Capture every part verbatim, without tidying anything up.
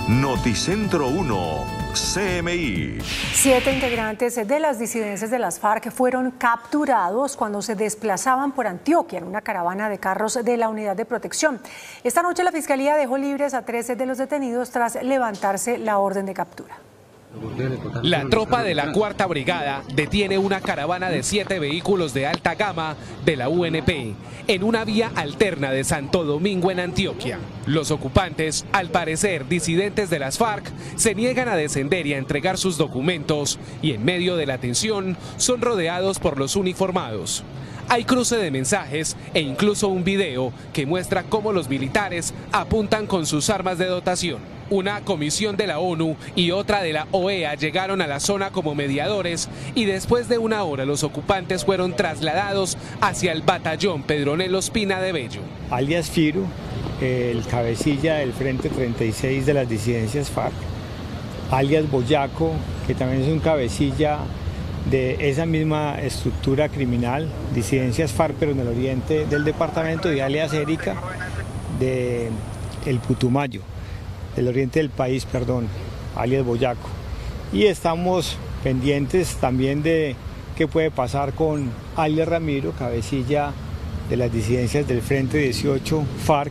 Noticentro uno, C M I. Siete integrantes de las disidencias de las FARC fueron capturados cuando se desplazaban por Antioquia en una caravana de carros de la Unidad de Protección. Esta noche la Fiscalía dejó libres a trece de los detenidos tras levantarse la orden de captura. La tropa de la Cuarta Brigada detiene una caravana de siete vehículos de alta gama de la U N P en una vía alterna de Santo Domingo en Antioquia. Los ocupantes, al parecer disidentes de las FARC, se niegan a descender y a entregar sus documentos y en medio de la tensión son rodeados por los uniformados. Hay cruce de mensajes e incluso un video que muestra cómo los militares apuntan con sus armas de dotación. Una comisión de la ONU y otra de la O E A llegaron a la zona como mediadores y después de una hora los ocupantes fueron trasladados hacia el batallón Pedronel Ospina de Bello. Alias Firu, el cabecilla del Frente treinta y seis de las disidencias FARC. Alias Boyaco, que también es un cabecilla de esa misma estructura criminal, disidencias FARC, pero en el oriente del departamento, y alias Erika, de el Putumayo, del oriente del país, perdón, alias Boyaco. Y estamos pendientes también de qué puede pasar con alias Ramiro, cabecilla de las disidencias del Frente dieciocho FARC.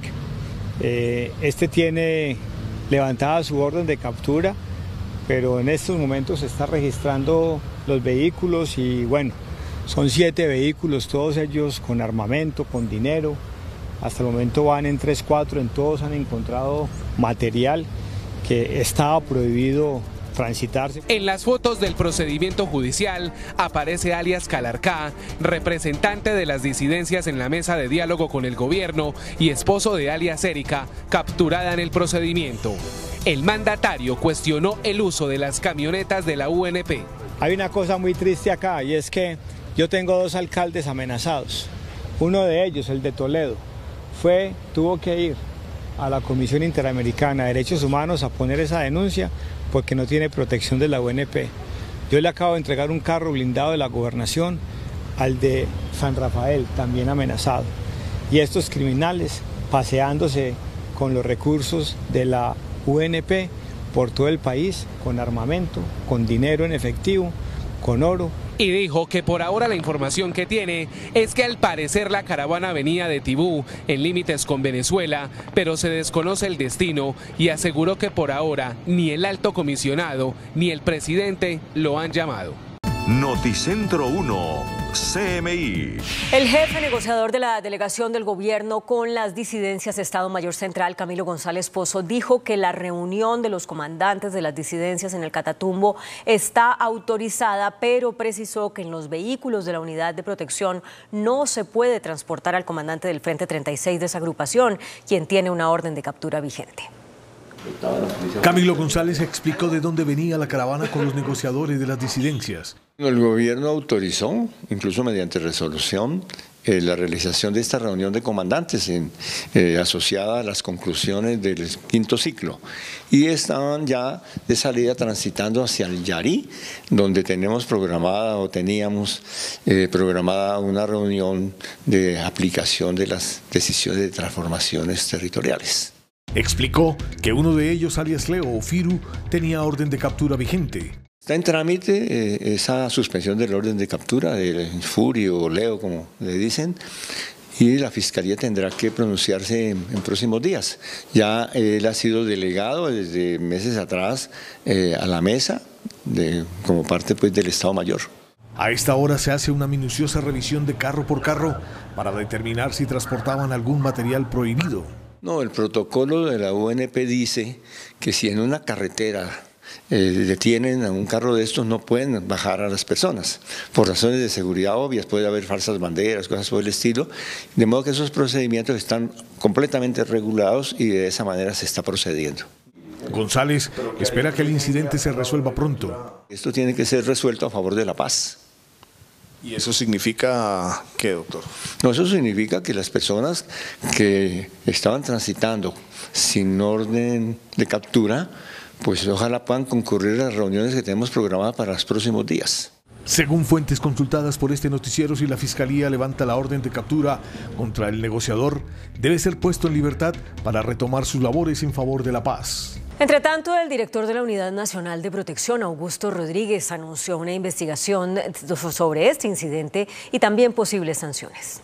Eh, este tiene levantada su orden de captura, pero en estos momentos se está registrando los vehículos y bueno, son siete vehículos, todos ellos con armamento, con dinero. Hasta el momento van en tres, cuatro, en todos han encontrado material que estaba prohibido transitarse. En las fotos del procedimiento judicial aparece alias Calarcá, representante de las disidencias en la mesa de diálogo con el gobierno y esposo de alias Erika, capturada en el procedimiento. El mandatario cuestionó el uso de las camionetas de la U N P. Hay una cosa muy triste acá y es que yo tengo dos alcaldes amenazados. Uno de ellos, el de Toledo, fue, tuvo que ir a la Comisión Interamericana de Derechos Humanos a poner esa denuncia porque no tiene protección de la U N P. Yo le acabo de entregar un carro blindado de la gobernación al de San Rafael, también amenazado. Y estos criminales paseándose con los recursos de la U N P por todo el país, con armamento, con dinero en efectivo, con oro. Y dijo que por ahora la información que tiene es que al parecer la caravana venía de Tibú, en límites con Venezuela, pero se desconoce el destino y aseguró que por ahora ni el alto comisionado ni el presidente lo han llamado. Noticentro uno, C M I. El jefe negociador de la delegación del gobierno con las disidencias de Estado Mayor Central, Camilo González Pozo, dijo que la reunión de los comandantes de las disidencias en el Catatumbo está autorizada, pero precisó que en los vehículos de la Unidad de Protección no se puede transportar al comandante del Frente treinta y seis de esa agrupación, quien tiene una orden de captura vigente. Camilo González explicó de dónde venía la caravana con los negociadores de las disidencias. El gobierno autorizó, incluso mediante resolución, eh, la realización de esta reunión de comandantes en, eh, asociada a las conclusiones del quinto ciclo. Y estaban ya de salida transitando hacia el Yarí, donde tenemos programada o teníamos eh, programada una reunión de aplicación de las decisiones de transformaciones territoriales. Explicó que uno de ellos, alias Leo o Firu, tenía orden de captura vigente. Está en trámite eh, esa suspensión del orden de captura, del Furio o Leo, como le dicen, y la Fiscalía tendrá que pronunciarse en, en próximos días. Ya eh, él ha sido delegado desde meses atrás eh, a la mesa de, como parte pues, del Estado Mayor. A esta hora se hace una minuciosa revisión de carro por carro para determinar si transportaban algún material prohibido. No, el protocolo de la U N P dice que si en una carretera eh, detienen a un carro de estos no pueden bajar a las personas. Por razones de seguridad obvias, puede haber falsas banderas, cosas por el estilo. De modo que esos procedimientos están completamente regulados y de esa manera se está procediendo. González espera que el incidente se resuelva pronto. Esto tiene que ser resuelto a favor de la paz. ¿Y eso significa qué, doctor? No, eso significa que las personas que estaban transitando sin orden de captura, pues ojalá puedan concurrir a las reuniones que tenemos programadas para los próximos días. Según fuentes consultadas por este noticiero, si la Fiscalía levanta la orden de captura contra el negociador, debe ser puesto en libertad para retomar sus labores en favor de la paz. Entre tanto, el director de la Unidad Nacional de Protección, Augusto Rodríguez, anunció una investigación sobre este incidente y también posibles sanciones.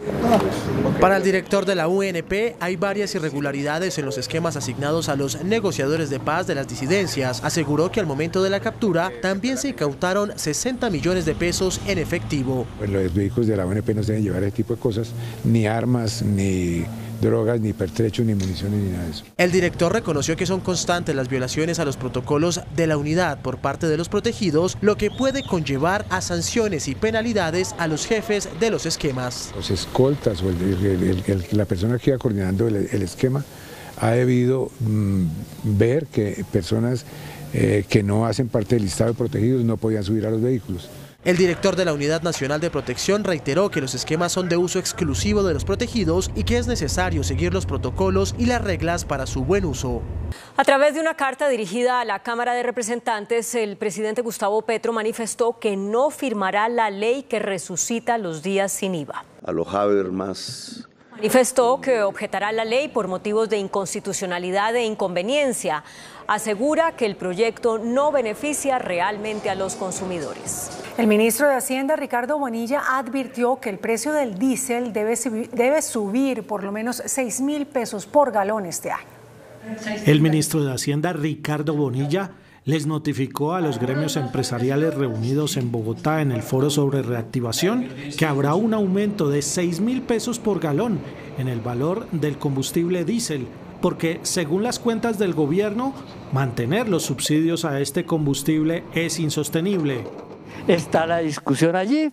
Para el director de la U N P hay varias irregularidades en los esquemas asignados a los negociadores de paz de las disidencias. Aseguró que al momento de la captura también se incautaron sesenta millones de pesos en efectivo. Pues los vehículos de la U N P no se deben llevar ese tipo de cosas, ni armas, ni drogas, ni pertrechos, ni municiones, ni nada de eso. El director reconoció que son constantes las violaciones a los protocolos de la unidad por parte de los protegidos, lo que puede conllevar a sanciones y penalidades a los jefes de los esquemas. Los escoltas o el, el, el, el, la persona que iba coordinando el, el esquema ha debido mmm, ver que personas eh, que no hacen parte del listado de protegidos no podían subir a los vehículos. El director de la Unidad Nacional de Protección reiteró que los esquemas son de uso exclusivo de los protegidos y que es necesario seguir los protocolos y las reglas para su buen uso. A través de una carta dirigida a la Cámara de Representantes, el presidente Gustavo Petro manifestó que no firmará la ley que resucita los días sin I V A. A los Habermas. Manifestó que objetará la ley por motivos de inconstitucionalidad e inconveniencia. Asegura que el proyecto no beneficia realmente a los consumidores. El ministro de Hacienda, Ricardo Bonilla, advirtió que el precio del diésel debe, debe subir por lo menos seis mil pesos por galón este año. El ministro de Hacienda, Ricardo Bonilla, les notificó a los gremios empresariales reunidos en Bogotá en el Foro sobre Reactivación que habrá un aumento de seis mil pesos por galón en el valor del combustible diésel, porque según las cuentas del gobierno, mantener los subsidios a este combustible es insostenible. Está la discusión allí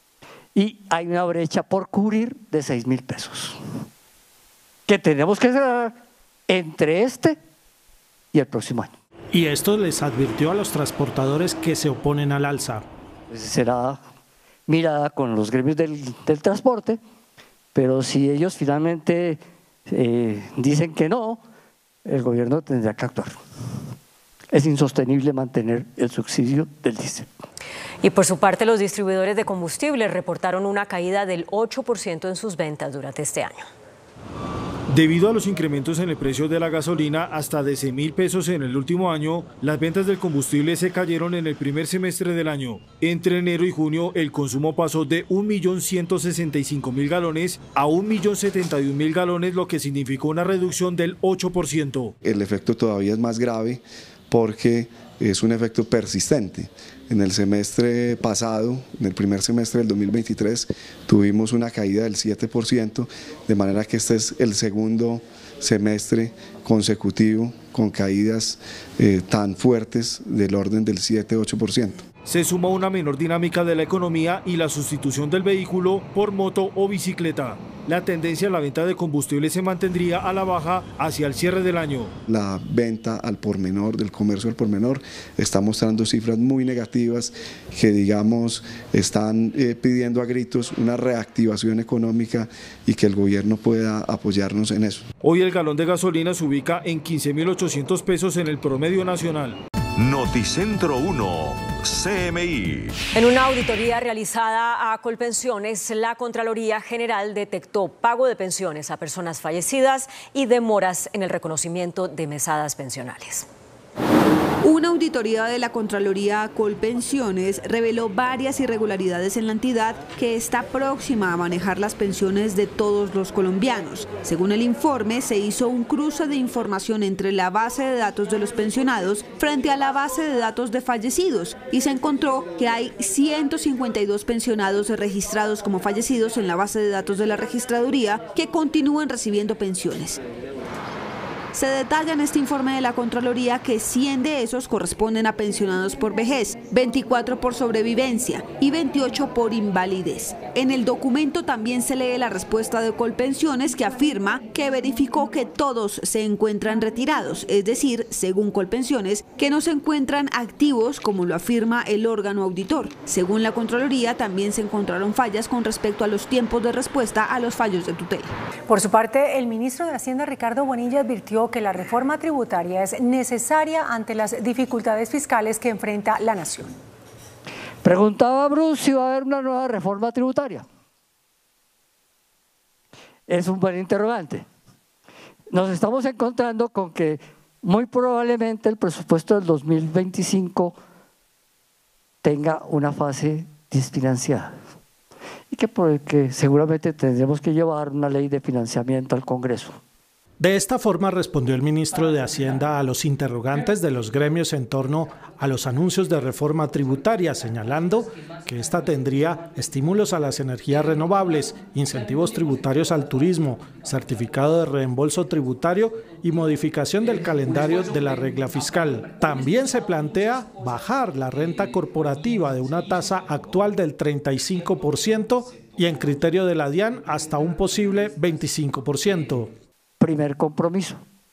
y hay una brecha por cubrir de seis mil pesos que tenemos que cerrar entre este y el próximo año. Y esto les advirtió a los transportadores que se oponen al alza. Será mirada con los gremios del, del transporte, pero si ellos finalmente eh, dicen que no, el gobierno tendrá que actuar. Es insostenible mantener el subsidio del diésel. Y por su parte, los distribuidores de combustibles reportaron una caída del ocho por ciento en sus ventas durante este año. Debido a los incrementos en el precio de la gasolina hasta de seis mil pesos en el último año, las ventas del combustible se cayeron en el primer semestre del año. Entre enero y junio, el consumo pasó de un millón ciento sesenta y cinco mil galones a un millón setenta y un mil galones, lo que significó una reducción del ocho por ciento. El efecto todavía es más grave porque es un efecto persistente. En el semestre pasado, en el primer semestre del dos mil veintitrés, tuvimos una caída del siete por ciento, de manera que este es el segundo semestre consecutivo con caídas eh, tan fuertes del orden del siete a ocho por ciento. Se suma una menor dinámica de la economía y la sustitución del vehículo por moto o bicicleta. La tendencia a la venta de combustible se mantendría a la baja hacia el cierre del año. La venta al por menor, del comercio al por menor, está mostrando cifras muy negativas que, digamos, están eh, pidiendo a gritos una reactivación económica y que el gobierno pueda apoyarnos en eso. Hoy el galón de gasolina se ubica en quince mil ochocientos pesos en el promedio nacional. Noticentro uno, C M I. En una auditoría realizada a Colpensiones, la Contraloría General detectó pago de pensiones a personas fallecidas y demoras en el reconocimiento de mesadas pensionales. Una auditoría de la Contraloría a Colpensiones reveló varias irregularidades en la entidad que está próxima a manejar las pensiones de todos los colombianos. Según el informe, se hizo un cruce de información entre la base de datos de los pensionados frente a la base de datos de fallecidos y se encontró que hay ciento cincuenta y dos pensionados registrados como fallecidos en la base de datos de la registraduría que continúan recibiendo pensiones. Se detalla en este informe de la Contraloría que cien de esos corresponden a pensionados por vejez, veinticuatro por sobrevivencia y veintiocho por invalidez. En el documento también se lee la respuesta de Colpensiones, que afirma que verificó que todos se encuentran retirados, es decir, según Colpensiones, que no se encuentran activos como lo afirma el órgano auditor. Según la Contraloría, también se encontraron fallas con respecto a los tiempos de respuesta a los fallos de tutela. Por su parte, el ministro de Hacienda, Ricardo Bonilla, advirtió que la reforma tributaria es necesaria ante las dificultades fiscales que enfrenta la nación. Preguntaba Bruce si va a haber una nueva reforma tributaria. Es un buen interrogante. Nos estamos encontrando con que muy probablemente el presupuesto del dos mil veinticinco tenga una fase desfinanciada y que, por el que seguramente tendremos que llevar una ley de financiamiento al Congreso. De esta forma respondió el ministro de Hacienda a los interrogantes de los gremios en torno a los anuncios de reforma tributaria, señalando que esta tendría estímulos a las energías renovables, incentivos tributarios al turismo, certificado de reembolso tributario y modificación del calendario de la regla fiscal. También se plantea bajar la renta corporativa de una tasa actual del treinta y cinco por ciento y en criterio de la DIAN hasta un posible veinticinco por ciento. Primer compromiso.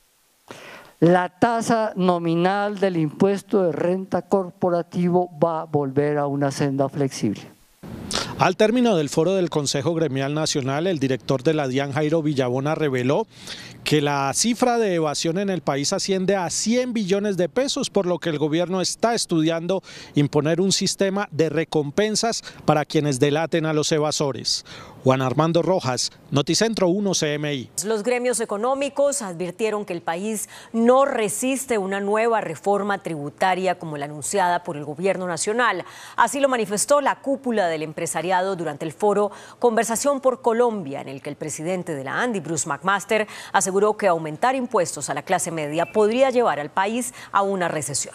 La tasa nominal del impuesto de renta corporativo va a volver a una senda flexible. Al término del foro del Consejo Gremial Nacional, el director de la DIAN, Jairo Villabona, reveló que la cifra de evasión en el país asciende a cien billones de pesos, por lo que el gobierno está estudiando imponer un sistema de recompensas para quienes delaten a los evasores. Juan Armando Rojas, Noticentro uno C M I. Los gremios económicos advirtieron que el país no resiste una nueva reforma tributaria como la anunciada por el gobierno nacional. Así lo manifestó la cúpula del empresariado durante el foro Conversación por Colombia, en el que el presidente de la ANDI, Bruce McMaster, aseguró que aumentar impuestos a la clase media podría llevar al país a una recesión.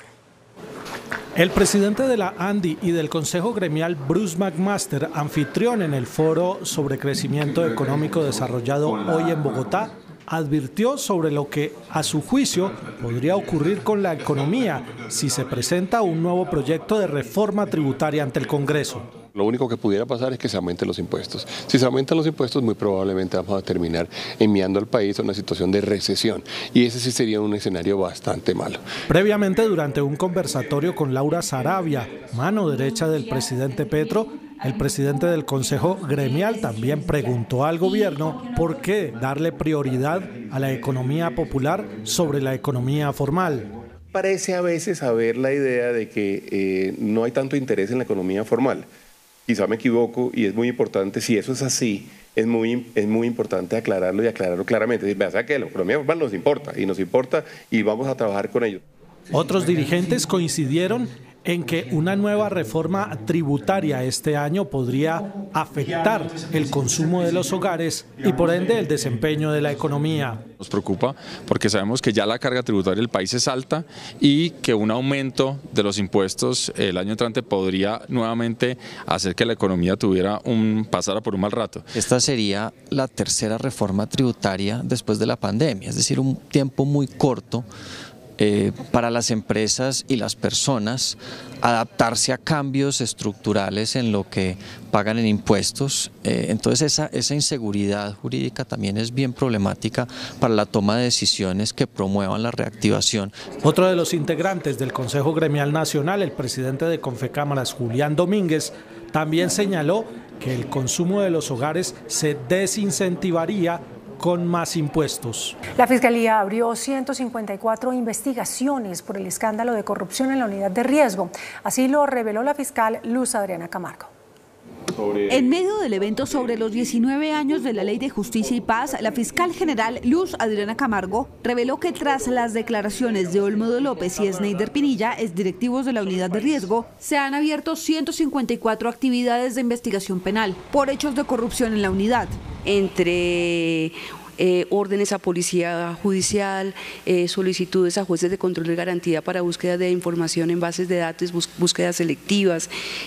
El presidente de la ANDI y del Consejo Gremial, Bruce McMaster, anfitrión en el foro sobre crecimiento económico desarrollado hoy en Bogotá, advirtió sobre lo que, a su juicio, podría ocurrir con la economía si se presenta un nuevo proyecto de reforma tributaria ante el Congreso. Lo único que pudiera pasar es que se aumenten los impuestos. Si se aumentan los impuestos, muy probablemente vamos a terminar enviando al país a una situación de recesión. Y ese sí sería un escenario bastante malo. Previamente, durante un conversatorio con Laura Saravia, mano derecha del presidente Petro, el presidente del Consejo Gremial también preguntó al gobierno por qué darle prioridad a la economía popular sobre la economía formal. Parece a veces haber la idea de que eh, no hay tanto interés en la economía formal. Quizá me equivoco y es muy importante, si eso es así, es muy, es muy importante aclararlo y aclararlo claramente. Es decir, o sea que la economía formal nos importa y nos importa y vamos a trabajar con ellos. Otros dirigentes coincidieron en que una nueva reforma tributaria este año podría afectar el consumo de los hogares y por ende el desempeño de la economía. Nos preocupa porque sabemos que ya la carga tributaria del país es alta y que un aumento de los impuestos el año entrante podría nuevamente hacer que la economía tuviera un pasara por un mal rato. Esta sería la tercera reforma tributaria después de la pandemia, es decir, un tiempo muy corto Eh, para las empresas y las personas adaptarse a cambios estructurales en lo que pagan en impuestos. Eh, entonces esa, esa inseguridad jurídica también es bien problemática para la toma de decisiones que promuevan la reactivación. Otro de los integrantes del Consejo Gremial Nacional, el presidente de Confecámaras, Julián Domínguez, también señaló que el consumo de los hogares se desincentivaría con más impuestos. La Fiscalía abrió ciento cincuenta y cuatro investigaciones por el escándalo de corrupción en la unidad de riesgo. Así lo reveló la fiscal Luz Adriana Camargo. En medio del evento sobre los diecinueve años de la Ley de Justicia y Paz, la fiscal general Luz Adriana Camargo reveló que tras las declaraciones de Olmedo López y Sneider Pinilla, exdirectivos de la unidad de riesgo, se han abierto ciento cincuenta y cuatro actividades de investigación penal por hechos de corrupción en la unidad. Entre Eh, órdenes a policía judicial, eh, solicitudes a jueces de control de garantía para búsqueda de información en bases de datos, bús búsquedas selectivas,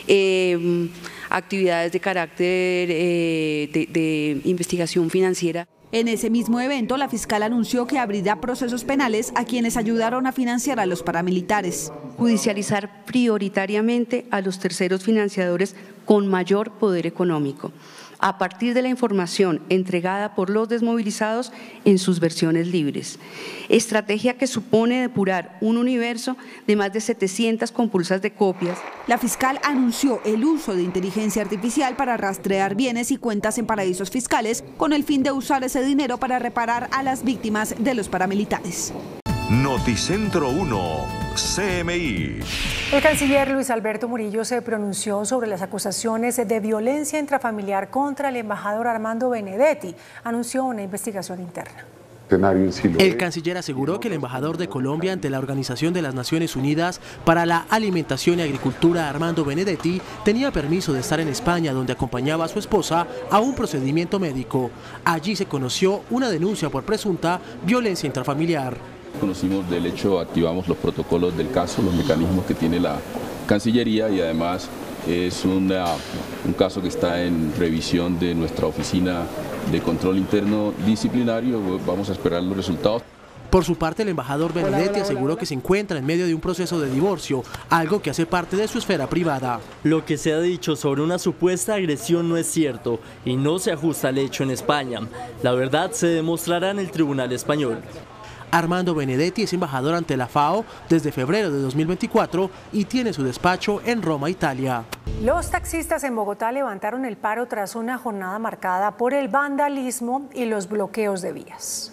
eh, actividades de carácter eh, de, de investigación financiera. En ese mismo evento, la fiscal anunció que abrirá procesos penales a quienes ayudaron a financiar a los paramilitares. Judicializar prioritariamente a los terceros financiadores con mayor poder económico, a partir de la información entregada por los desmovilizados en sus versiones libres. Estrategia que supone depurar un universo de más de setecientas compulsas de copias. La fiscal anunció el uso de inteligencia artificial para rastrear bienes y cuentas en paraísos fiscales con el fin de usar ese dinero para reparar a las víctimas de los paramilitares. Noticentro uno, C M I. El canciller Luis Alberto Murillo se pronunció sobre las acusaciones de violencia intrafamiliar contra el embajador Armando Benedetti. Anunció una investigación interna. El canciller aseguró que el embajador de Colombia ante la Organización de las Naciones Unidas para la Alimentación y Agricultura, Armando Benedetti, tenía permiso de estar en España, donde acompañaba a su esposa a un procedimiento médico. Allí se conoció una denuncia por presunta violencia intrafamiliar. Conocimos del hecho, activamos los protocolos del caso, los mecanismos que tiene la Cancillería, y además es una, un caso que está en revisión de nuestra oficina de control interno disciplinario. Vamos a esperar los resultados. Por su parte, el embajador Benedetti aseguró que se encuentra en medio de un proceso de divorcio, algo que hace parte de su esfera privada. Lo que se ha dicho sobre una supuesta agresión no es cierto y no se ajusta al hecho en España. La verdad se demostrará en el Tribunal Español. Armando Benedetti es embajador ante la FAO desde febrero de dos mil veinticuatro y tiene su despacho en Roma, Italia. Los taxistas en Bogotá levantaron el paro tras una jornada marcada por el vandalismo y los bloqueos de vías.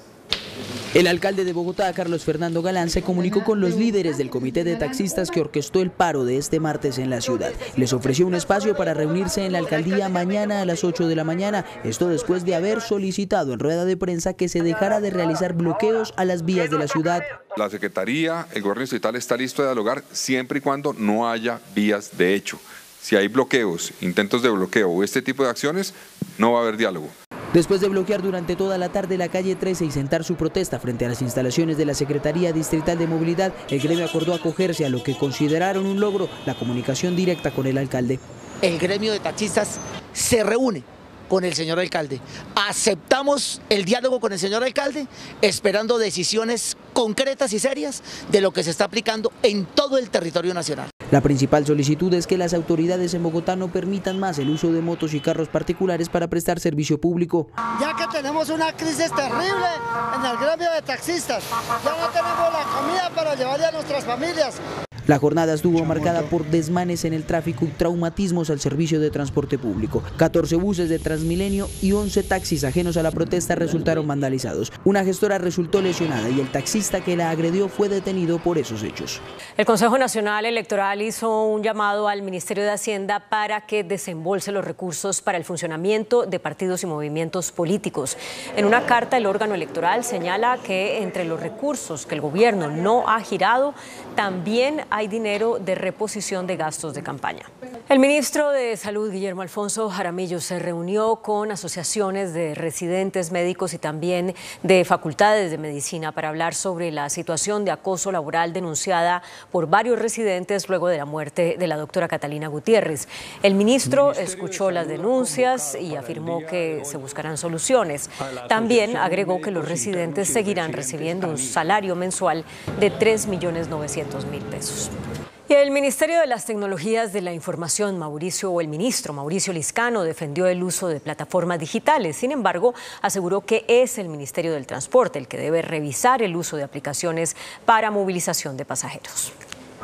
El alcalde de Bogotá, Carlos Fernando Galán, se comunicó con los líderes del comité de taxistas que orquestó el paro de este martes en la ciudad. Les ofreció un espacio para reunirse en la alcaldía mañana a las ocho de la mañana, esto después de haber solicitado en rueda de prensa que se dejara de realizar bloqueos a las vías de la ciudad. La Secretaría, el gobierno distrital está listo a dialogar siempre y cuando no haya vías de hecho. Si hay bloqueos, intentos de bloqueo o este tipo de acciones, no va a haber diálogo. Después de bloquear durante toda la tarde la calle trece y sentar su protesta frente a las instalaciones de la Secretaría Distrital de Movilidad, el gremio acordó acogerse a lo que consideraron un logro, la comunicación directa con el alcalde. El gremio de taxistas se reúne con el señor alcalde. Aceptamos el diálogo con el señor alcalde, esperando decisiones concretas y serias de lo que se está aplicando en todo el territorio nacional. La principal solicitud es que las autoridades en Bogotá no permitan más el uso de motos y carros particulares para prestar servicio público. Ya que tenemos una crisis terrible en el gremio de taxistas, ya no tenemos la comida para llevarle a nuestras familias. La jornada estuvo marcada por desmanes en el tráfico y traumatismos al servicio de transporte público. catorce buses de Transmilenio y once taxis ajenos a la protesta resultaron vandalizados. Una gestora resultó lesionada y el taxista que la agredió fue detenido por esos hechos. El Consejo Nacional Electoral hizo un llamado al Ministerio de Hacienda para que desembolse los recursos para el funcionamiento de partidos y movimientos políticos. En una carta, el órgano electoral señala que entre los recursos que el gobierno no ha girado, también hay dinero de reposición de gastos de campaña. El ministro de Salud, Guillermo Alfonso Jaramillo, se reunió con asociaciones de residentes médicos y también de facultades de medicina para hablar sobre la situación de acoso laboral denunciada por varios residentes luego de la muerte de la doctora Catalina Gutiérrez. El ministro escuchó las denuncias y afirmó que se buscarán soluciones. También agregó que los residentes seguirán recibiendo un salario mensual de tres millones novecientos mil pesos. Y el Ministerio de las Tecnologías de la Información, Mauricio, o el ministro Mauricio Liscano, defendió el uso de plataformas digitales. Sin embargo, aseguró que es el Ministerio del Transporte el que debe revisar el uso de aplicaciones para movilización de pasajeros.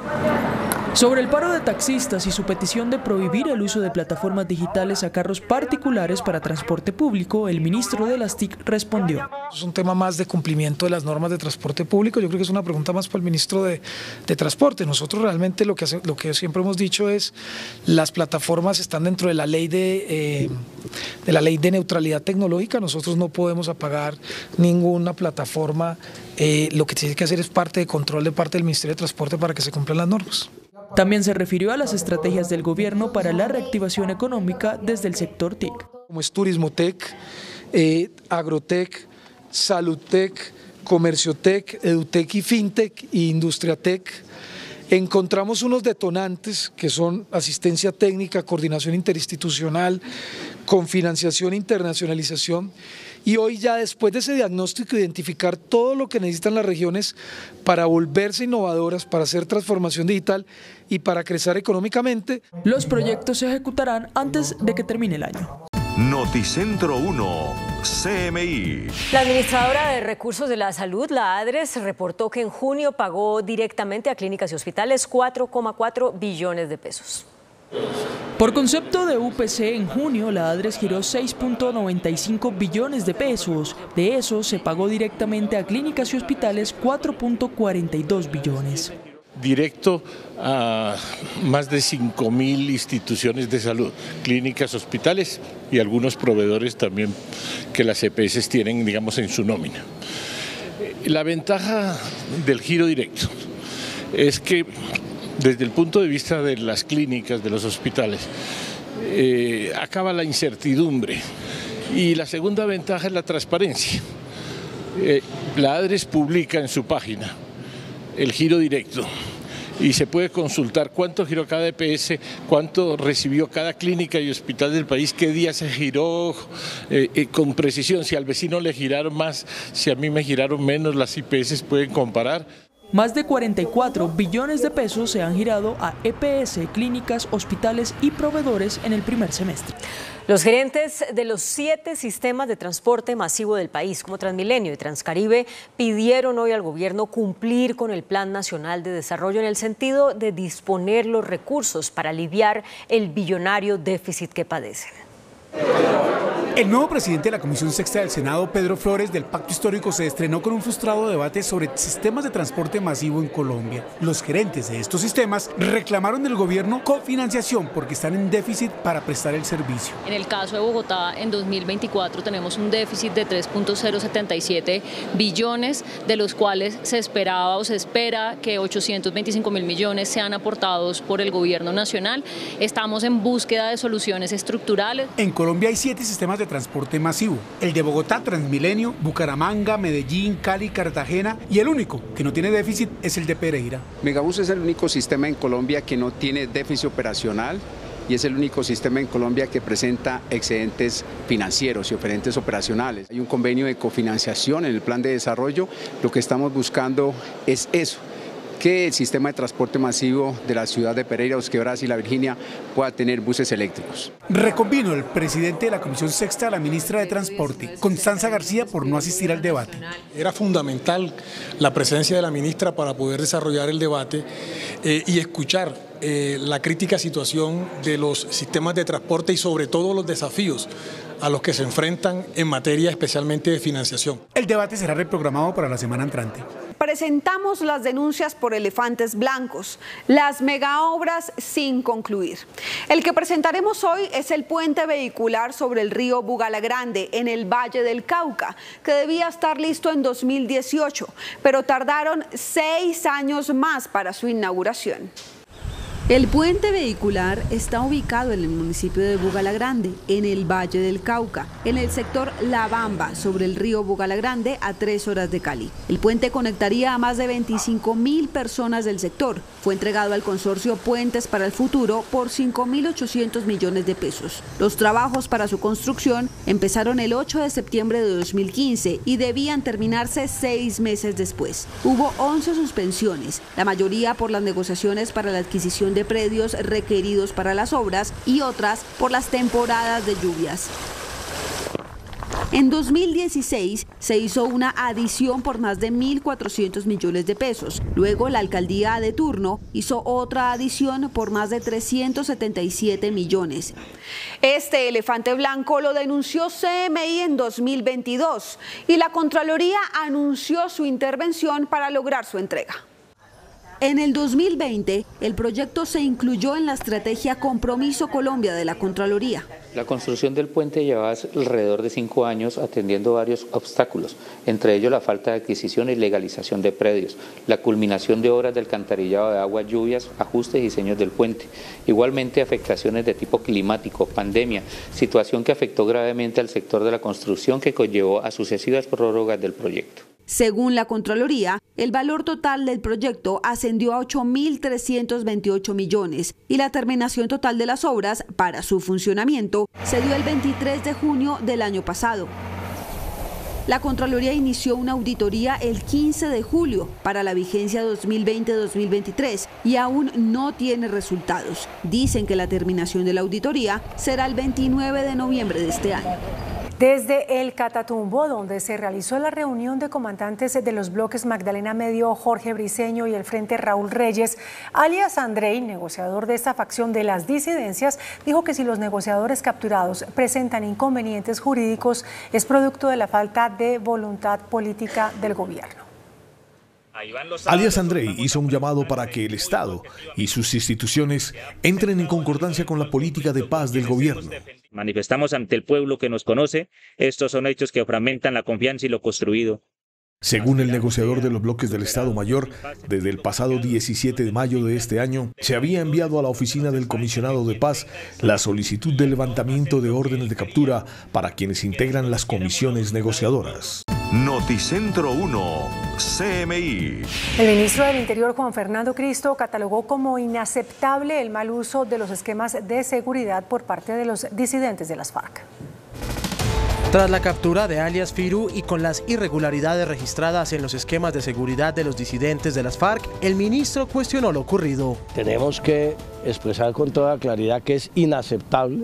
Sobre el paro de taxistas y su petición de prohibir el uso de plataformas digitales a carros particulares para transporte público, el ministro de las T I C respondió. Es un tema más de cumplimiento de las normas de transporte público. Yo creo que es una pregunta más para el ministro de, de Transporte. Nosotros realmente lo que, hace, lo que siempre hemos dicho es las plataformas están dentro de la ley de, eh, de la ley de neutralidad tecnológica. Nosotros no podemos apagar ninguna plataforma. Eh, lo que tiene que hacer es parte de control de parte del Ministerio de Transporte para que se cumplan las normas. También se refirió a las estrategias del gobierno para la reactivación económica desde el sector T I C. Como es Turismo Tech, eh, Agrotech, Salud Tech, Comercio Tech, Edutech y Fintech y Industria Tech. Encontramos unos detonantes que son asistencia técnica, coordinación interinstitucional, confinanciación e internacionalización. Y hoy ya después de ese diagnóstico, identificar todo lo que necesitan las regiones para volverse innovadoras, para hacer transformación digital y para crecer económicamente. Los proyectos se ejecutarán antes de que termine el año. Noticentro uno, C M I. La administradora de Recursos de la Salud, la ADRES, reportó que en junio pagó directamente a clínicas y hospitales cuatro coma cuatro billones de pesos. Por concepto de U P C, en junio la ADRES giró seis punto noventa y cinco billones de pesos. De eso se pagó directamente a clínicas y hospitales cuatro punto cuarenta y dos billones. Directo a más de cinco mil instituciones de salud, clínicas, hospitales y algunos proveedores también que las E P S tienen, digamos, en su nómina. La ventaja del giro directo es que desde el punto de vista de las clínicas, de los hospitales, eh, acaba la incertidumbre. Y la segunda ventaja es la transparencia. Eh, la ADRES publica en su página el giro directo y se puede consultar cuánto giró cada E P S, cuánto recibió cada clínica y hospital del país, qué día se giró, eh, eh, con precisión. Si al vecino le giraron más, si a mí me giraron menos, las I P S pueden comparar. Más de cuarenta y cuatro billones de pesos se han girado a E P S, clínicas, hospitales y proveedores en el primer semestre. Los gerentes de los siete sistemas de transporte masivo del país, como Transmilenio y Transcaribe, pidieron hoy al gobierno cumplir con el Plan Nacional de Desarrollo en el sentido de disponer los recursos para aliviar el billonario déficit que padecen. El nuevo presidente de la Comisión Sexta del Senado, Pedro Flores, del Pacto Histórico, se estrenó con un frustrado debate sobre sistemas de transporte masivo en Colombia. Los gerentes de estos sistemas reclamaron del gobierno cofinanciación porque están en déficit para prestar el servicio. En el caso de Bogotá, en dos mil veinticuatro tenemos un déficit de tres punto cero setenta y siete billones, de los cuales se esperaba o se espera que ochocientos veinticinco mil millones sean aportados por el gobierno nacional. Estamos en búsqueda de soluciones estructurales. En Colombia hay siete sistemas de transporte masivo: el de Bogotá, Transmilenio, Bucaramanga, Medellín, Cali, Cartagena, y el único que no tiene déficit es el de Pereira. Megabús es el único sistema en Colombia que no tiene déficit operacional y es el único sistema en Colombia que presenta excedentes financieros y excedentes operacionales. Hay un convenio de cofinanciación en el plan de desarrollo. Lo que estamos buscando es eso, que el sistema de transporte masivo de la ciudad de Pereira, Dos Quebradas y La Virginia pueda tener buses eléctricos. Reconvino el presidente de la Comisión Sexta a la ministra de Transporte, Constanza García, por no asistir al debate. Era fundamental la presencia de la ministra para poder desarrollar el debate eh, y escuchar eh, la crítica situación de los sistemas de transporte y sobre todo los desafíos a los que se enfrentan en materia especialmente de financiación. El debate será reprogramado para la semana entrante. Presentamos las denuncias por elefantes blancos, las megaobras sin concluir. El que presentaremos hoy es el puente vehicular sobre el río Bugalagrande en el Valle del Cauca, que debía estar listo en dos mil dieciocho, pero tardaron seis años más para su inauguración. El puente vehicular está ubicado en el municipio de Bugalagrande, en el Valle del Cauca, en el sector La Bamba, sobre el río Bugalagrande, a tres horas de Cali. El puente conectaría a más de veinticinco mil personas del sector. Fue entregado al consorcio Puentes para el Futuro por cinco mil ochocientos millones de pesos. Los trabajos para su construcción empezaron el ocho de septiembre de dos mil quince y debían terminarse seis meses después. Hubo once suspensiones, la mayoría por las negociaciones para la adquisición de de predios requeridos para las obras y otras por las temporadas de lluvias. En dos mil dieciséis se hizo una adición por más de mil cuatrocientos millones de pesos. Luego la alcaldía de turno hizo otra adición por más de trescientos setenta y siete millones. Este elefante blanco lo denunció C M I en dos mil veintidós y la Contraloría anunció su intervención para lograr su entrega. En el dos mil veinte, el proyecto se incluyó en la estrategia Compromiso Colombia de la Contraloría. La construcción del puente llevaba alrededor de cinco años atendiendo varios obstáculos, entre ellos la falta de adquisición y legalización de predios, la culminación de obras de alcantarillado de agua, lluvias, ajustes y diseños del puente. Igualmente afectaciones de tipo climático, pandemia, situación que afectó gravemente al sector de la construcción que conllevó a sucesivas prórrogas del proyecto. Según la Contraloría, el valor total del proyecto ascendió a ocho mil trescientos veintiocho millones y la terminación total de las obras para su funcionamiento se dio el veintitrés de junio del año pasado. La Contraloría inició una auditoría el quince de julio para la vigencia dos mil veinte dos mil veintitrés y aún no tiene resultados. Dicen que la terminación de la auditoría será el veintinueve de noviembre de este año. Desde el Catatumbo, donde se realizó la reunión de comandantes de los bloques Magdalena Medio, Jorge Briceño y el Frente Raúl Reyes, alias Andrei, negociador de esta facción de las disidencias, dijo que si los negociadores capturados presentan inconvenientes jurídicos es producto de la falta de voluntad política del gobierno. Alias Andrei hizo un llamado para que el Estado y sus instituciones entren en concordancia con la política de paz del gobierno. Manifestamos ante el pueblo que nos conoce, estos son hechos que fragmentan la confianza y lo construido. Según el negociador de los bloques del Estado Mayor, desde el pasado diecisiete de mayo de este año, se había enviado a la oficina del comisionado de paz la solicitud de levantamiento de órdenes de captura para quienes integran las comisiones negociadoras. Noticentro uno, C M I. El ministro del Interior, Juan Fernando Cristo, catalogó como inaceptable el mal uso de los esquemas de seguridad por parte de los disidentes de las FARC. Tras la captura de alias Firu y con las irregularidades registradas en los esquemas de seguridad de los disidentes de las FARC, el ministro cuestionó lo ocurrido. Tenemos que expresar con toda claridad que es inaceptable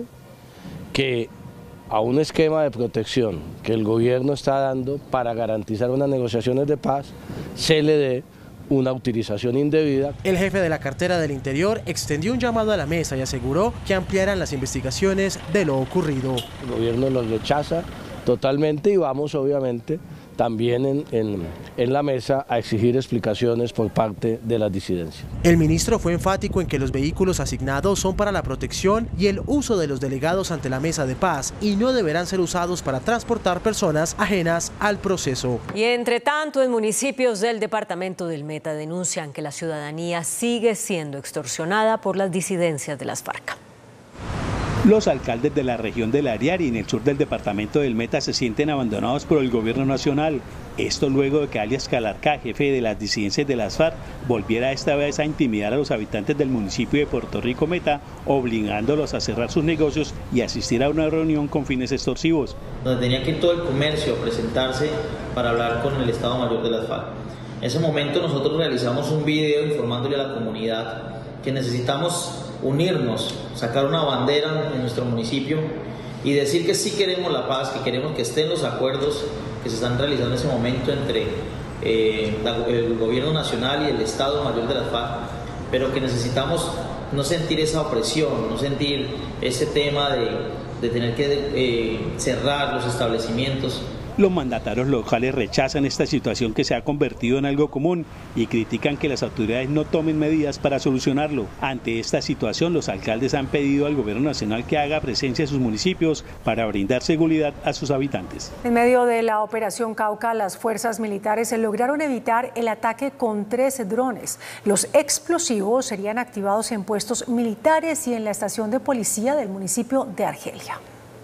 que a un esquema de protección que el gobierno está dando para garantizar unas negociaciones de paz se le dé una utilización indebida. El jefe de la cartera del Interior extendió un llamado a la mesa y aseguró que ampliarán las investigaciones de lo ocurrido. El gobierno los rechaza totalmente y vamos obviamente también en, en, en la mesa a exigir explicaciones por parte de las disidencias. El ministro fue enfático en que los vehículos asignados son para la protección y el uso de los delegados ante la mesa de paz y no deberán ser usados para transportar personas ajenas al proceso. Y entre tanto, en municipios del departamento del Meta denuncian que la ciudadanía sigue siendo extorsionada por las disidencias de las FARC. Los alcaldes de la región del Ariari y en el sur del departamento del Meta se sienten abandonados por el gobierno nacional. Esto luego de que alias Calarcá, jefe de las disidencias de las FARC, volviera esta vez a intimidar a los habitantes del municipio de Puerto Rico Meta, obligándolos a cerrar sus negocios y asistir a una reunión con fines extorsivos. Donde tenía que ir todo el comercio a presentarse para hablar con el Estado Mayor de las FARC. En ese momento nosotros realizamos un video informándole a la comunidad que necesitamos unirnos, sacar una bandera en nuestro municipio y decir que sí queremos la paz, que queremos que estén los acuerdos que se están realizando en ese momento entre eh, la, el gobierno nacional y el Estado Mayor de las FARC, pero que necesitamos no sentir esa opresión, no sentir ese tema de, de tener que eh, cerrar los establecimientos. Los mandatarios locales rechazan esta situación que se ha convertido en algo común y critican que las autoridades no tomen medidas para solucionarlo. Ante esta situación, los alcaldes han pedido al gobierno nacional que haga presencia en sus municipios para brindar seguridad a sus habitantes. En medio de la operación Cauca, las fuerzas militares lograron evitar el ataque con tres drones. Los explosivos serían activados en puestos militares y en la estación de policía del municipio de Argelia.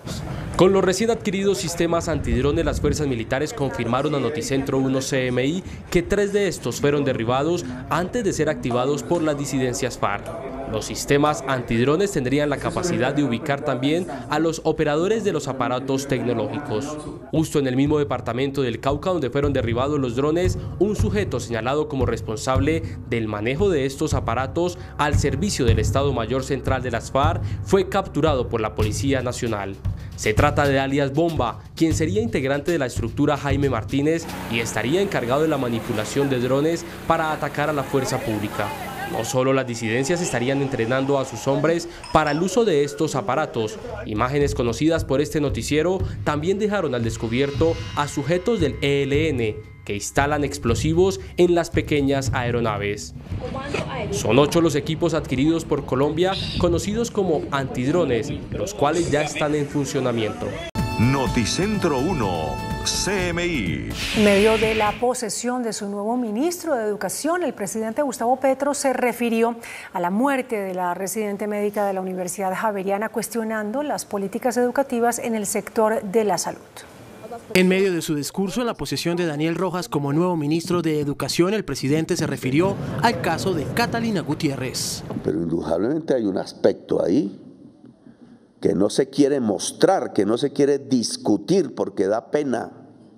Con los recién adquiridos sistemas antidrones, las fuerzas militares confirmaron a Noticentro uno C M I que tres de estos fueron derribados antes de ser activados por las disidencias FARC. Los sistemas antidrones tendrían la capacidad de ubicar también a los operadores de los aparatos tecnológicos. Justo en el mismo departamento del Cauca donde fueron derribados los drones, un sujeto señalado como responsable del manejo de estos aparatos al servicio del Estado Mayor Central de las FARC fue capturado por la Policía Nacional. Se trata de alias Bomba, quien sería integrante de la estructura Jaime Martínez y estaría encargado de la manipulación de drones para atacar a la fuerza pública. No solo las disidencias estarían entrenando a sus hombres para el uso de estos aparatos. Imágenes conocidas por este noticiero también dejaron al descubierto a sujetos del E L N que instalan explosivos en las pequeñas aeronaves. Son ocho los equipos adquiridos por Colombia, conocidos como antidrones, los cuales ya están en funcionamiento. Noticentro uno C M I. En medio de la posesión de su nuevo ministro de Educación, el presidente Gustavo Petro se refirió a la muerte de la residente médica de la Universidad Javeriana, cuestionando las políticas educativas en el sector de la salud. En medio de su discurso en la posesión de Daniel Rojas como nuevo ministro de Educación, el presidente se refirió al caso de Catalina Gutiérrez. Pero indudablemente hay un aspecto ahí que no se quiere mostrar, que no se quiere discutir porque da pena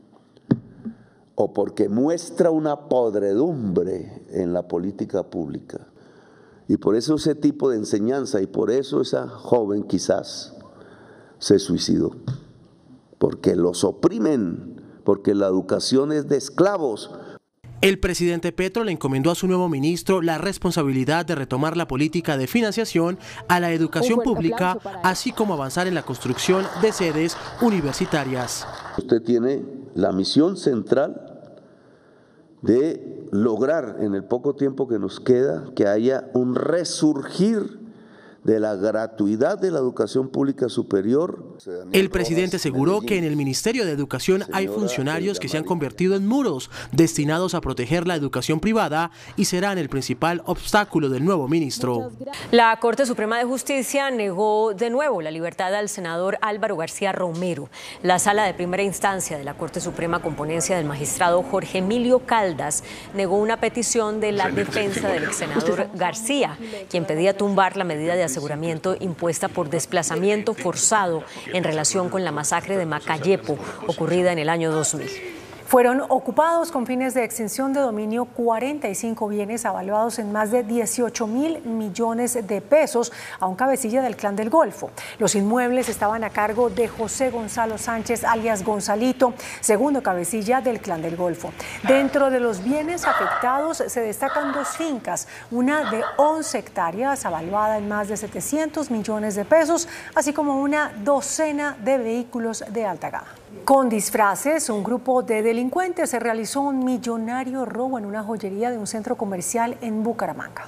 o porque muestra una podredumbre en la política pública. Y por eso ese tipo de enseñanza y por eso esa joven quizás se suicidó. Porque los oprimen, porque la educación es de esclavos. El presidente Petro le encomendó a su nuevo ministro la responsabilidad de retomar la política de financiación a la educación pública, así como avanzar en la construcción de sedes universitarias. Usted tiene la misión central de lograr en el poco tiempo que nos queda que haya un resurgir de la gratuidad de la educación pública superior. El presidente aseguró que en el Ministerio de Educación hay funcionarios que se han convertido en muros destinados a proteger la educación privada y serán el principal obstáculo del nuevo ministro. La Corte Suprema de Justicia negó de nuevo la libertad al senador Álvaro García Romero. La Sala de Primera Instancia de la Corte Suprema, con ponencia del magistrado Jorge Emilio Caldas, negó una petición de la defensa del ex senador García, quien pedía tumbar la medida de aseguramiento impuesta por desplazamiento forzado en relación con la masacre de Macayepo, ocurrida en el año dos mil. Fueron ocupados con fines de extinción de dominio cuarenta y cinco bienes avaluados en más de dieciocho mil millones de pesos a un cabecilla del Clan del Golfo. Los inmuebles estaban a cargo de José Gonzalo Sánchez, alias Gonzalito, segundo cabecilla del Clan del Golfo. Dentro de los bienes afectados se destacan dos fincas, una de once hectáreas avaluada en más de setecientos millones de pesos, así como una docena de vehículos de alta gama. Con disfraces, un grupo de delincuentes se realizó un millonario robo en una joyería de un centro comercial en Bucaramanga.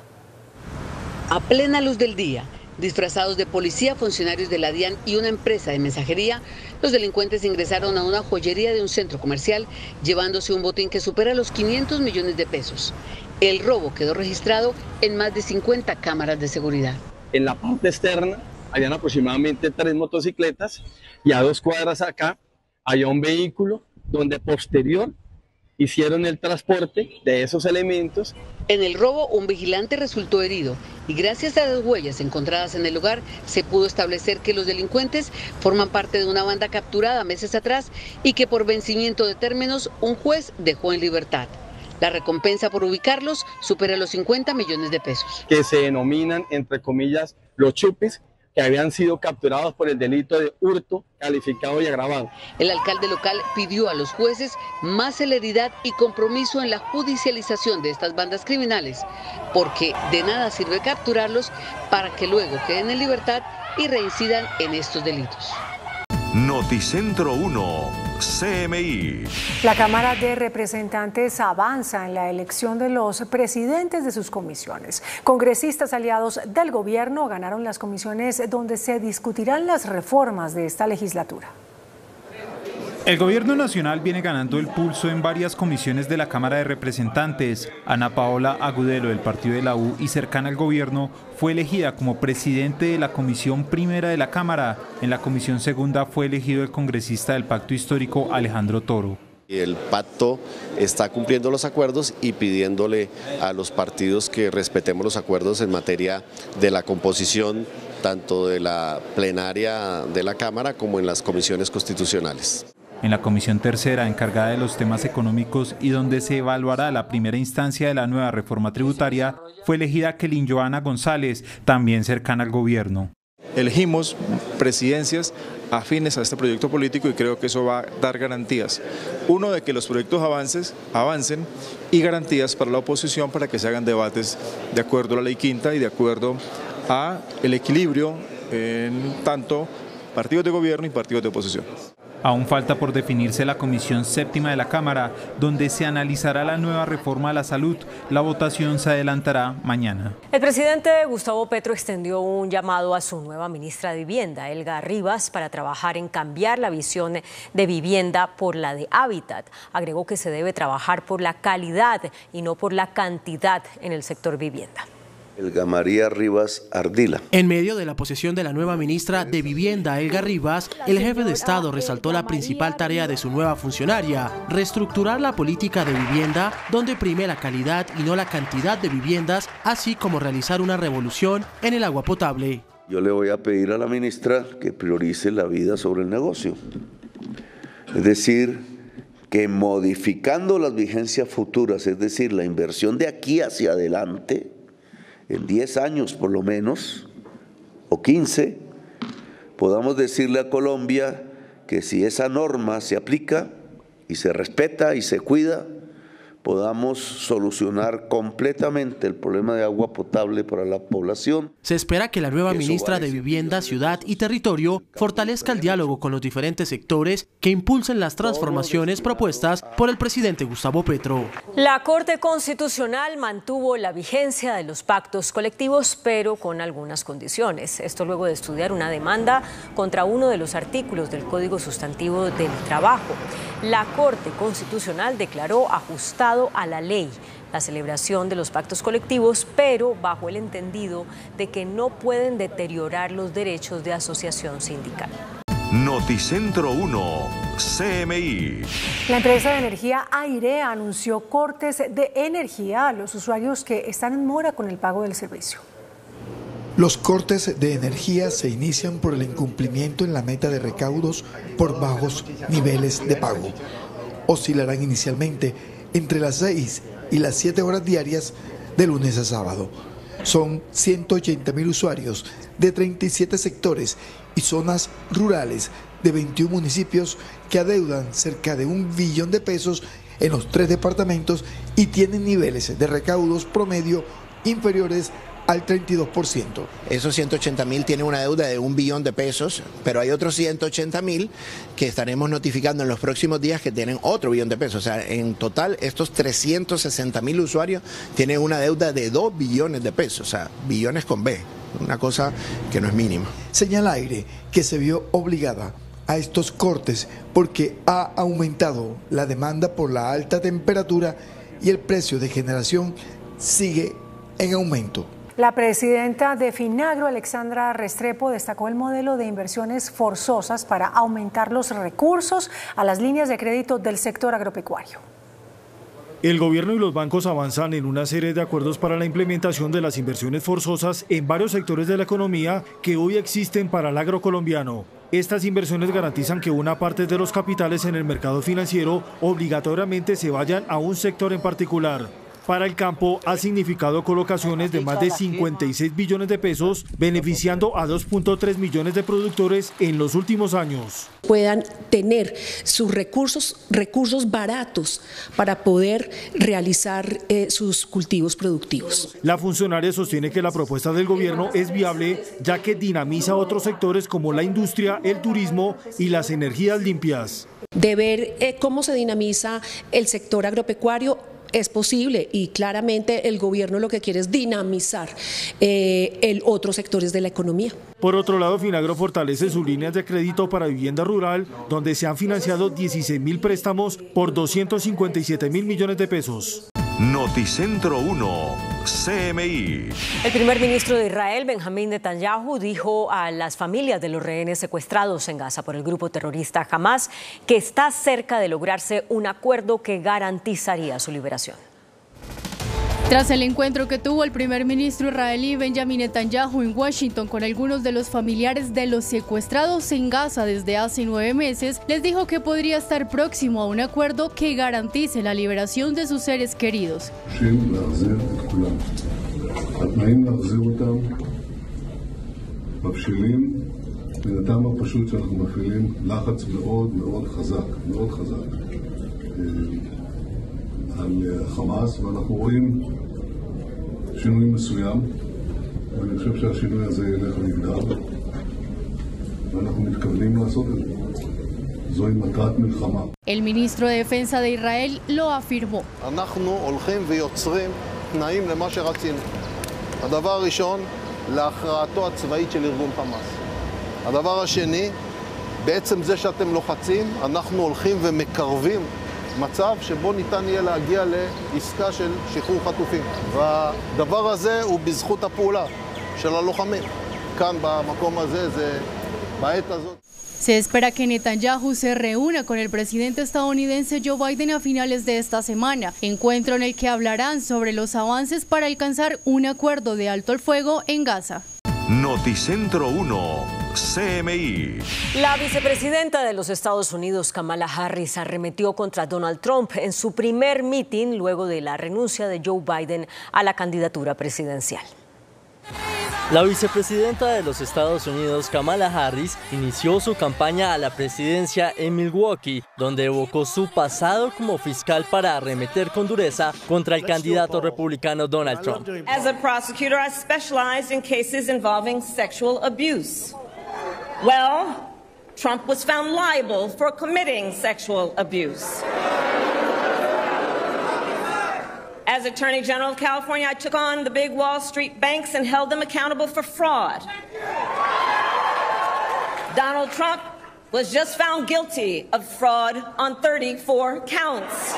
A plena luz del día, disfrazados de policía, funcionarios de la DIAN y una empresa de mensajería, los delincuentes ingresaron a una joyería de un centro comercial llevándose un botín que supera los quinientos millones de pesos. El robo quedó registrado en más de cincuenta cámaras de seguridad. En la parte externa habían aproximadamente tres motocicletas y a dos cuadras acá había un vehículo donde posterior hicieron el transporte de esos elementos. En el robo, un vigilante resultó herido y gracias a las huellas encontradas en el lugar se pudo establecer que los delincuentes forman parte de una banda capturada meses atrás y que por vencimiento de términos un juez dejó en libertad. La recompensa por ubicarlos supera los cincuenta millones de pesos. Que se denominan, entre comillas, los chupis, que habían sido capturados por el delito de hurto calificado y agravado. El alcalde local pidió a los jueces más celeridad y compromiso en la judicialización de estas bandas criminales, porque de nada sirve capturarlos para que luego queden en libertad y reincidan en estos delitos. Noticentro uno, C M I. La Cámara de Representantes avanza en la elección de los presidentes de sus comisiones. Congresistas aliados del gobierno ganaron las comisiones donde se discutirán las reformas de esta legislatura. El gobierno nacional viene ganando el pulso en varias comisiones de la Cámara de Representantes. Ana Paola Agudelo, del partido de la U y cercana al gobierno, fue elegida como presidente de la Comisión Primera de la Cámara. En la Comisión Segunda fue elegido el congresista del Pacto Histórico, Alejandro Toro. El pacto está cumpliendo los acuerdos y pidiéndole a los partidos que respetemos los acuerdos en materia de la composición tanto de la plenaria de la Cámara como en las comisiones constitucionales. En la Comisión Tercera, encargada de los temas económicos y donde se evaluará la primera instancia de la nueva reforma tributaria, fue elegida Kelin Joana González, también cercana al gobierno. Elegimos presidencias afines a este proyecto político y creo que eso va a dar garantías. Uno, de que los proyectos avances, avancen y garantías para la oposición para que se hagan debates de acuerdo a la ley quinta y de acuerdo a el equilibrio en tanto partidos de gobierno y partidos de oposición. Aún falta por definirse la Comisión Séptima de la Cámara, donde se analizará la nueva reforma a la salud. La votación se adelantará mañana. El presidente Gustavo Petro extendió un llamado a su nueva ministra de Vivienda, Helga Rivas, para trabajar en cambiar la visión de vivienda por la de hábitat. Agregó que se debe trabajar por la calidad y no por la cantidad en el sector vivienda. Helga María Rivas Ardila. En medio de la posesión de la nueva ministra de Vivienda, Helga Rivas, el jefe de Estado resaltó la principal tarea de su nueva funcionaria, reestructurar la política de vivienda donde prime la calidad y no la cantidad de viviendas, así como realizar una revolución en el agua potable. Yo le voy a pedir a la ministra que priorice la vida sobre el negocio. Es decir, que modificando las vigencias futuras, es decir, la inversión de aquí hacia adelante, en diez años por lo menos, o quince, podamos decirle a Colombia que si esa norma se aplica y se respeta y se cuida, podamos solucionar completamente el problema de agua potable para la población. Se espera que la nueva ministra de Vivienda, Ciudad y Territorio fortalezca el diálogo con los diferentes sectores que impulsen las transformaciones propuestas por el presidente Gustavo Petro. La Corte Constitucional mantuvo la vigencia de los pactos colectivos, pero con algunas condiciones. Esto luego de estudiar una demanda contra uno de los artículos del Código Sustantivo del Trabajo. La Corte Constitucional declaró ajustado a la ley la celebración de los pactos colectivos, pero bajo el entendido de que no pueden deteriorar los derechos de asociación sindical. Noticentro uno, C M I. La empresa de energía Aire anunció cortes de energía a los usuarios que están en mora con el pago del servicio. Los cortes de energía se inician por el incumplimiento en la meta de recaudos por bajos niveles de pago. Oscilarán inicialmente entre las seis y las siete horas diarias de lunes a sábado. Son ciento ochenta mil usuarios de treinta y siete sectores y zonas rurales de veintiún municipios que adeudan cerca de un billón de pesos en los tres departamentos y tienen niveles de recaudos promedio inferiores al treinta y dos por ciento. Esos ciento ochenta mil tienen una deuda de un billón de pesos, pero hay otros ciento ochenta mil que estaremos notificando en los próximos días que tienen otro billón de pesos. O sea, en total estos trescientos sesenta mil usuarios tienen una deuda de dos billones de pesos, o sea, billones con B, una cosa que no es mínima. Señala Aire que se vio obligada a estos cortes porque ha aumentado la demanda por la alta temperatura y el precio de generación sigue en aumento. La presidenta de Finagro, Alexandra Restrepo, destacó el modelo de inversiones forzosas para aumentar los recursos a las líneas de crédito del sector agropecuario. El gobierno y los bancos avanzan en una serie de acuerdos para la implementación de las inversiones forzosas en varios sectores de la economía que hoy existen para el agro colombiano. Estas inversiones garantizan que una parte de los capitales en el mercado financiero obligatoriamente se vayan a un sector en particular. Para el campo ha significado colocaciones de más de cincuenta y seis billones de pesos, beneficiando a dos punto tres millones de productores en los últimos años. Puedan tener sus recursos, recursos baratos para poder realizar eh, sus cultivos productivos. La funcionaria sostiene que la propuesta del gobierno es viable, ya que dinamiza otros sectores como la industria, el turismo y las energías limpias. De ver eh, cómo se dinamiza el sector agropecuario es posible y claramente el gobierno lo que quiere es dinamizar eh, el otros sectores de la economía. Por otro lado, Finagro fortalece sus líneas de crédito para vivienda rural, donde se han financiado dieciséis mil préstamos por doscientos cincuenta y siete mil millones de pesos. Noticentro uno, C M I. El primer ministro de Israel, Benjamín Netanyahu, dijo a las familias de los rehenes secuestrados en Gaza por el grupo terrorista Hamas que está cerca de lograrse un acuerdo que garantizaría su liberación. Tras el encuentro que tuvo el primer ministro israelí Benjamín Netanyahu en Washington con algunos de los familiares de los secuestrados en Gaza desde hace nueve meses, les dijo que podría estar próximo a un acuerdo que garantice la liberación de sus seres queridos. על חמאס, ואנחנו רואים שינוי מסוים, ואני חושב שהשינוי הזה ילך ויגדל, ואנחנו מתכוונים לעשות את זה. זוהי מטרת מלחמה. El ministro de Defensa de Israel lo afirmó. אנחנו הולכים ויוצרים תנאים למה שרצינו. הדבר הראשון, להכרעתו הצבאית של ארגון חמאס. הדבר השני, בעצם זה שאתם לוחצים, אנחנו הולכים ומקרבים מצב שבו ניתן יהיה להגיע לעסקה של שחרור חטופים. והדבר הזה הוא בזכות הפעולה של הלוחמים. כאן במקום הזה, זה בעת הזאת. Se espera que Netanyahu se reúna con el presidente estadounidense Joe Biden a finales de esta semana, encuentro en el que hablarán sobre los avances para alcanzar un acuerdo de alto el fuego en Gaza. Noticentro uno, C M I. La vicepresidenta de los Estados Unidos, Kamala Harris, arremetió contra Donald Trump en su primer mitin luego de la renuncia de Joe Biden a la candidatura presidencial. La vicepresidenta de los Estados Unidos, Kamala Harris, inició su campaña a la presidencia en Milwaukee, donde evocó su pasado como fiscal para arremeter con dureza contra el candidato republicano Donald Trump. As a prosecutor, I specialized in cases involving sexual abuse. Well, Trump was found liable for committing sexual abuse. As Attorney General of California, I took on the big Wall Street banks and held them accountable for fraud. Donald Trump was just found guilty of fraud on thirty-four counts.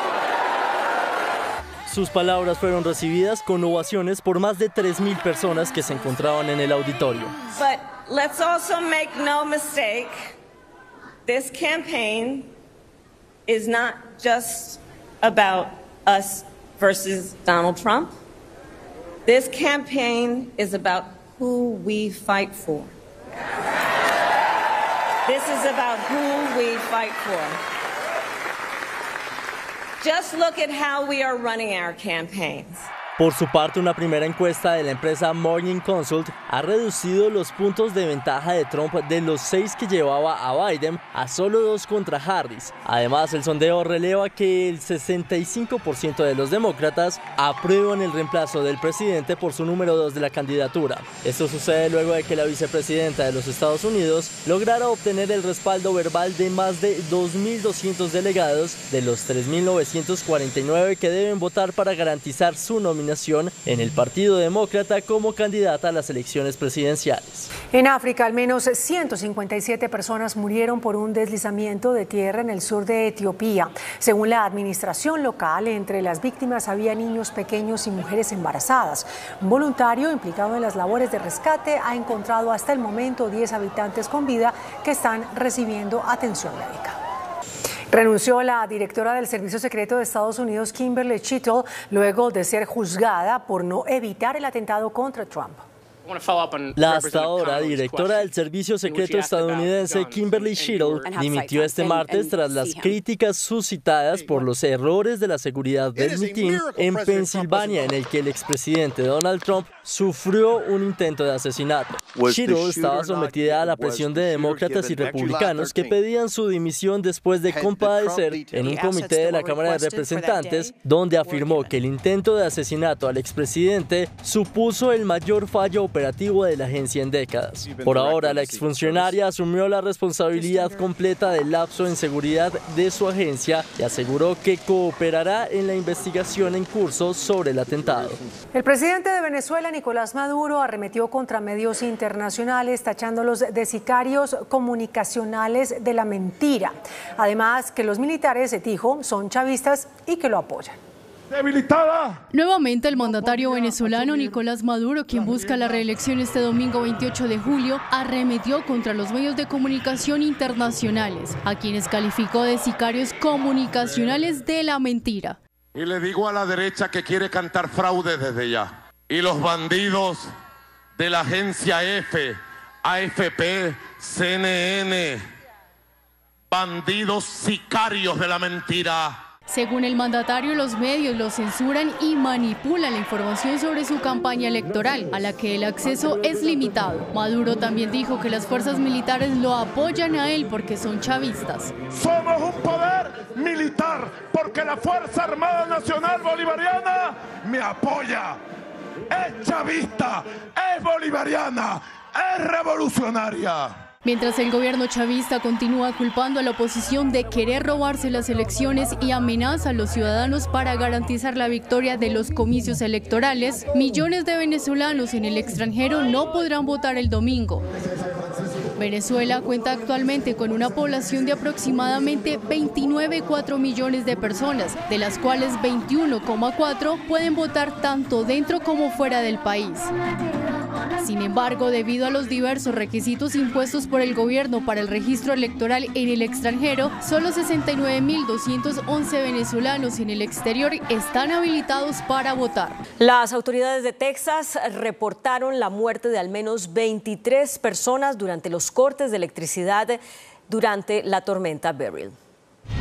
Sus palabras fueron recibidas con ovaciones por más de tres mil personas que se encontraban en el auditorio. But let's also make no mistake, this campaign is not just about us versus Donald Trump. This campaign is about who we fight for. This is about who we fight for. Just look at how we are running our campaigns. Por su parte, una primera encuesta de la empresa Morning Consult ha reducido los puntos de ventaja de Trump de los seis que llevaba a Biden a solo dos contra Harris. Además, el sondeo releva que el sesenta y cinco por ciento de los demócratas aprueban el reemplazo del presidente por su número dos de la candidatura. Esto sucede luego de que la vicepresidenta de los Estados Unidos lograra obtener el respaldo verbal de más de dos mil doscientos delegados de los tres mil novecientos cuarenta y nueve que deben votar para garantizar su nominación en el Partido Demócrata como candidata a las elecciones presidenciales. En África, al menos ciento cincuenta y siete personas murieron por un deslizamiento de tierra en el sur de Etiopía. Según la administración local, entre las víctimas había niños pequeños y mujeres embarazadas. Un voluntario implicado en las labores de rescate ha encontrado hasta el momento diez habitantes con vida que están recibiendo atención médica. Renunció la directora del Servicio Secreto de Estados Unidos, Kimberly Chittle, luego de ser juzgada por no evitar el atentado contra Trump. La hasta ahora directora del Servicio Secreto estadounidense, Kimberly Chittle, dimitió este martes tras las críticas suscitadas por los errores de la seguridad del mitin en Pensilvania, en el que el expresidente Donald Trump sufrió un intento de asesinato. Chittle estaba sometida a la presión de demócratas y republicanos que pedían su dimisión después de comparecer en un comité de la Cámara de Representantes, donde afirmó que el intento de asesinato al expresidente supuso el mayor fallo operativo de la agencia en décadas. Por ahora, la exfuncionaria asumió la responsabilidad completa del lapso en seguridad de su agencia y aseguró que cooperará en la investigación en curso sobre el atentado. El presidente de Venezuela, Nicolás Maduro, arremetió contra medios internacionales, tachándolos de sicarios comunicacionales de la mentira. Además, que los militares, dijo, son chavistas y que lo apoyan. Debilitada. Nuevamente el mandatario venezolano Nicolás Maduro, quien busca la reelección este domingo veintiocho de julio, arremetió contra los medios de comunicación internacionales, a quienes calificó de sicarios comunicacionales de la mentira. Y le digo a la derecha que quiere cantar fraude desde ya. Y los bandidos de la agencia F, A F P, C N N, bandidos sicarios de la mentira. Según el mandatario, los medios lo censuran y manipulan la información sobre su campaña electoral, a la que el acceso es limitado. Maduro también dijo que las fuerzas militares lo apoyan a él porque son chavistas. Somos un poder militar porque la Fuerza Armada Nacional Bolivariana me apoya. Es chavista, es bolivariana, es revolucionaria. Mientras el gobierno chavista continúa culpando a la oposición de querer robarse las elecciones y amenaza a los ciudadanos para garantizar la victoria de los comicios electorales, millones de venezolanos en el extranjero no podrán votar el domingo. Venezuela cuenta actualmente con una población de aproximadamente veintinueve coma cuatro millones de personas, de las cuales veintiuno coma cuatro pueden votar tanto dentro como fuera del país. Sin embargo, debido a los diversos requisitos impuestos por el gobierno para el registro electoral en el extranjero, solo sesenta y nueve mil doscientos once venezolanos en el exterior están habilitados para votar. Las autoridades de Texas reportaron la muerte de al menos veintitrés personas durante los cortes de electricidad durante la tormenta Beryl.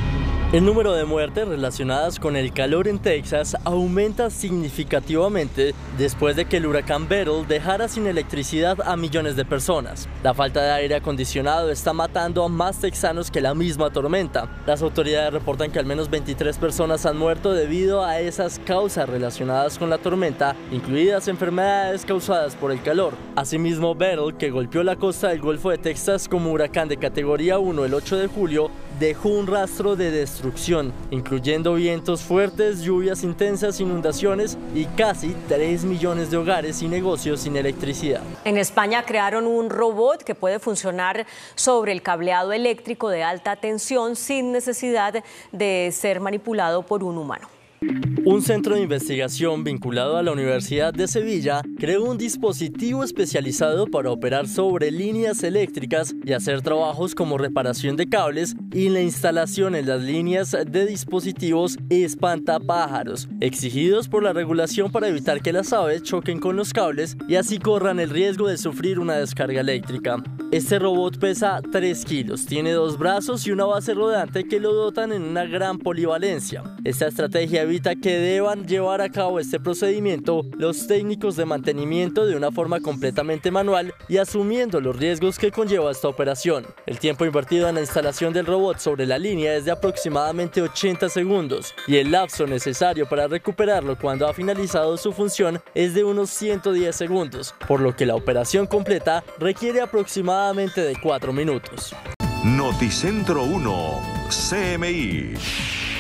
El número de muertes relacionadas con el calor en Texas aumenta significativamente después de que el huracán Beryl dejara sin electricidad a millones de personas. La falta de aire acondicionado está matando a más texanos que la misma tormenta. Las autoridades reportan que al menos veintitrés personas han muerto debido a esas causas relacionadas con la tormenta, incluidas enfermedades causadas por el calor. Asimismo, Beryl, que golpeó la costa del Golfo de Texas como huracán de categoría uno el ocho de julio, dejó un rastro de destrucción, incluyendo vientos fuertes, lluvias intensas, inundaciones y casi tres millones de hogares y negocios sin electricidad. En España crearon un robot que puede funcionar sobre el cableado eléctrico de alta tensión sin necesidad de ser manipulado por un humano. Un centro de investigación vinculado a la Universidad de Sevilla creó un dispositivo especializado para operar sobre líneas eléctricas y hacer trabajos como reparación de cables y la instalación en las líneas de dispositivos espantapájaros, exigidos por la regulación para evitar que las aves choquen con los cables y así corran el riesgo de sufrir una descarga eléctrica. Este robot pesa tres kilos, tiene dos brazos y una base rodante que lo dotan en una gran polivalencia. Esta estrategia evita que deban llevar a cabo este procedimiento los técnicos de mantenimiento de una forma completamente manual y asumiendo los riesgos que conlleva esta operación. El tiempo invertido en la instalación del robot sobre la línea es de aproximadamente ochenta segundos y el lapso necesario para recuperarlo cuando ha finalizado su función es de unos ciento diez segundos, por lo que la operación completa requiere aproximadamente de cuatro minutos. Noticentro uno, C M I.